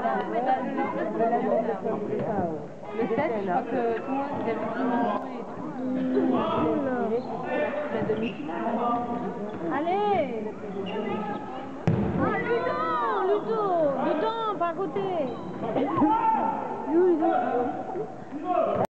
Le 7, je crois que tout le monde avait vu la demi-finale. Allez! Ah, Ludo, dedans, par côté. Ludo.